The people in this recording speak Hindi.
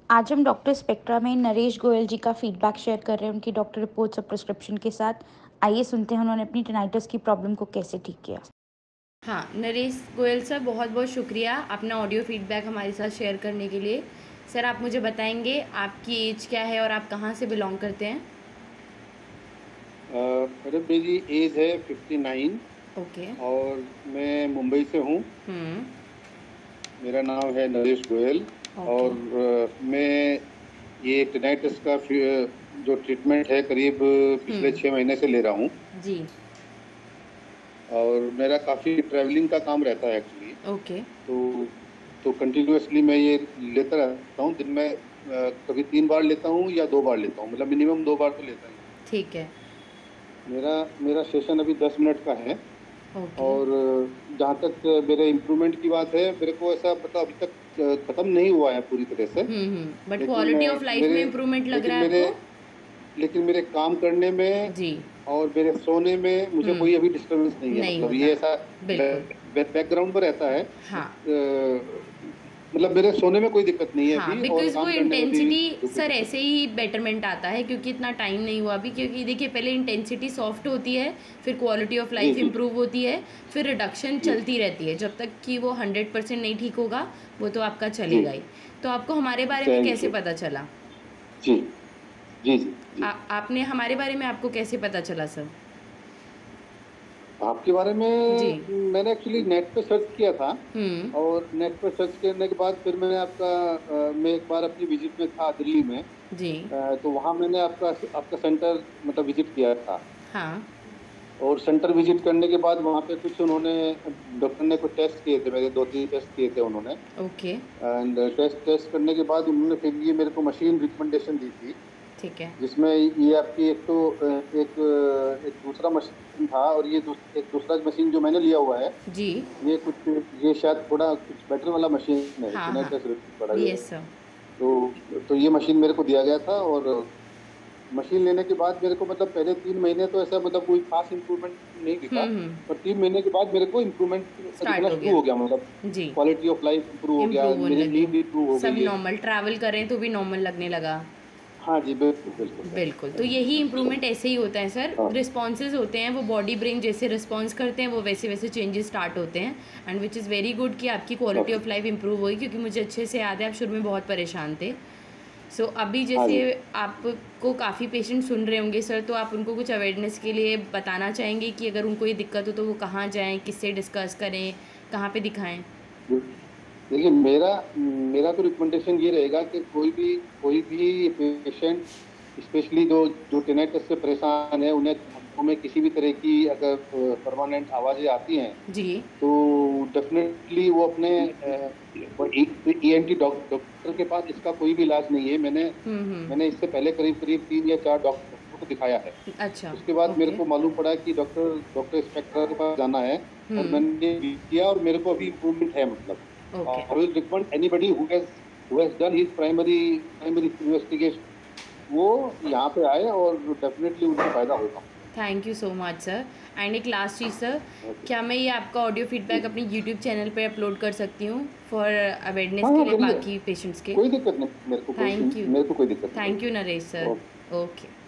आज हम डॉक्टर स्पेक्ट्रा में नरेश गोयल जी का फीडबैक शेयर कर रहे हैं उनकी डॉक्टर रिपोर्ट्स और प्रिस्क्रिप्शन के साथ। आइए सुनते हैं उन्होंने अपनी टिनाइटिस की प्रॉब्लम को कैसे ठीक किया। हाँ, नरेश गोयल सर, बहुत बहुत शुक्रिया अपना ऑडियो फीडबैक हमारे साथ शेयर करने के लिए। सर, आप मुझे बताएंगे आपकी एज क्या है और आप कहाँ से बिलोंग करते हैं? मैडम मेरी एज है 59। ओके। और मैं मुंबई से हूँ। मेरा नाम है नरेश गोयल। और मैं ये टिनाइटिस का जो ट्रीटमेंट है करीब पिछले 6 महीने से ले रहा हूँ जी। और मेरा काफ़ी ट्रैवलिंग का काम रहता है एक्चुअली। ओके। तो कंटिन्यूअसली मैं ये लेता रहता हूँ। दिन में कभी 3 बार लेता हूँ या 2 बार लेता हूँ, मतलब मिनिमम 2 बार तो लेता हूँ। ठीक है। मेरा सेशन अभी 10 मिनट का है। ओके। और जहाँ तक मेरे इम्प्रूवमेंट की बात है, मेरे को ऐसा मतलब अभी तक ख़त्म नहीं हुआ है पूरी तरह से। बट क्वालिटी ऑफ लाइफ में इम्प्रूवमेंट लग रहा है आपको? लेकिन मेरे काम करने में जी और मेरे सोने में मुझे कोई अभी डिस्टर्बेंस नहीं है। मतलब ये ऐसा बैकग्राउंड पर रहता है। हाँ। मतलब मेरे सोने में कोई दिक्कत नहीं है हाँ, अभी। बिकॉज वो इंटेंसिटी सर भी ऐसे ही बेटरमेंट आता है क्योंकि इतना टाइम नहीं हुआ अभी। क्योंकि देखिए, पहले इंटेंसिटी सॉफ्ट होती है, फिर क्वालिटी ऑफ लाइफ इम्प्रूव होती है, फिर रिडक्शन चलती रहती है जब तक कि वो 100% नहीं ठीक होगा। वो तो आपका चलेगा ही। तो आपको हमारे बारे में कैसे पता चला? जी जी जी, जी। आपने हमारे बारे में आपको कैसे पता चला सर? आपके बारे में मैंने एक्चुअली नेट पे सर्च किया था। और नेट पे सर्च करने के बाद फिर मैंने मैं एक बार अपनी विजिट में था दिल्ली में जी। तो वहाँ मैंने आपका सेंटर मतलब विजिट किया था। हाँ। और सेंटर विजिट करने के बाद वहाँ पे कुछ उन्होंने डॉक्टर ने कुछ टेस्ट किए थे, मेरे 2-3 टेस्ट किए थे उन्होंने। ओके। एंड टेस्ट करने के बाद उन्होंने फिर ये मेरे को मशीन रिकमेंडेशन दी थी। ठीक है। जिसमें ये आपकी एक दूसरा मशीन था और ये एक दूसरा मशीन जो मैंने लिया हुआ है जी, ये शायद थोड़ा कुछ बेटर वाला मशीन है। हाँ। Yes sir. तो ये मशीन मेरे को दिया गया था। और मशीन लेने के बाद मेरे को मतलब पहले 3 महीने तो ऐसा मतलब कोई खास इम्प्रूवमेंट नहीं दिखा। पर 3 महीने के बाद मेरे को इम्प्रूवमेंट दिखना शुरू हो गया। मतलब क्वालिटी ऑफ लाइफ इम्प्रूव हो गया, मेरी नींद इम्प्रूव हो गई, सब नॉर्मल, ट्रैवल करें तो भी नॉर्मल लगने लगा। हाँ जी, बिल्कुल। तो यही इम्प्रूवमेंट ऐसे ही होता है सर। रिस्पॉन्सेज होते हैं, वो बॉडी ब्रेन जैसे रिस्पॉन्स करते हैं वो वैसे वैसे चेंजेस स्टार्ट होते हैं। And which is very good कि आपकी क्वालिटी ऑफ लाइफ इंप्रूव हुई। क्योंकि मुझे अच्छे से याद है आप शुरू में बहुत परेशान थे। सो अभी जैसे आपको काफ़ी पेशेंट सुन रहे होंगे सर, तो आप उनको कुछ अवेयरनेस के लिए बताना चाहेंगे कि अगर उनको ये दिक्कत हो तो वो कहाँ जाएँ, किससे डिस्कस करें, कहाँ पे दिखाएं? देखिए, मेरा तो रिकमेंडेशन ये रहेगा कि कोई भी पेशेंट, स्पेशली जो टिनाइटिस से परेशान है, उन्हें किसी भी तरह की अगर परमानेंट आवाज़ें आती हैं जी, तो डेफिनेटली वो अपने ENT डॉक्टर के पास, इसका कोई भी इलाज नहीं है। मैंने इससे पहले करीब 3 या 4 डॉक्टर को दिखाया है। अच्छा। उसके बाद मेरे को मालूम पड़ा कि डॉक्टर स्पेक्ट्रा के पास जाना है और मैंने किया और मेरे को अभी इम्प्रूवमेंट है। मतलब I will recommend anybody who has done his primary investigation, वो यहाँ पे आए और डेफिनेटली उनको फायदा होगा। Thank you so much sir. And एक लास्ट चीज़ सर, क्या मैं ये आपका ऑडियो फीडबैक अपनी यूट्यूब चैनल पे अपलोड कर सकती हूँ फॉर अवेयरनेस के लिए बाकी पेशेंट्स के? कोई दिक्कत नहीं, मेरे को कोई दिक्कत नहीं। Thank you Naresh sir. Okay.